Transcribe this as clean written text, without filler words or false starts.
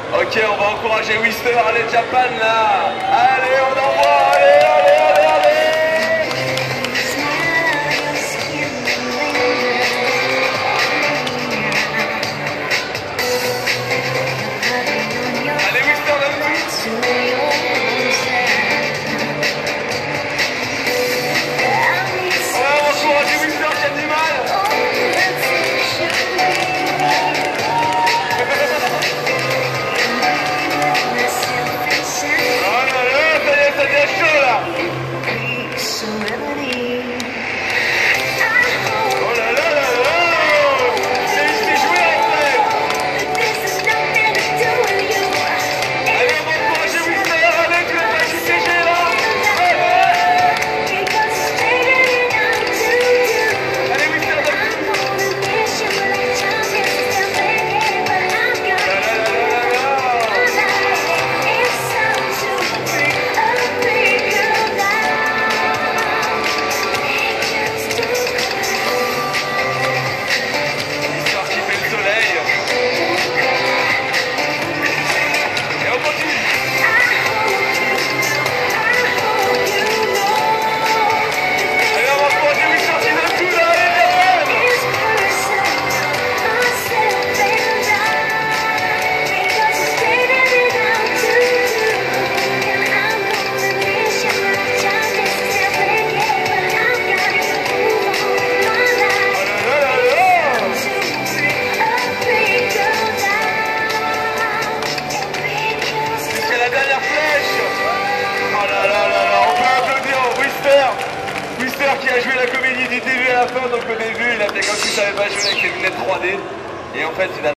Ok, on va encourager Wister, allez Japan là. Allez, on envoie, allez, allez, allez, allez. Allez Wister, donne-nous. Qui a joué la comédie du début à la fin, donc au début il a fait comme s'il savait pas jouer avec ses lunettes 3D et en fait il a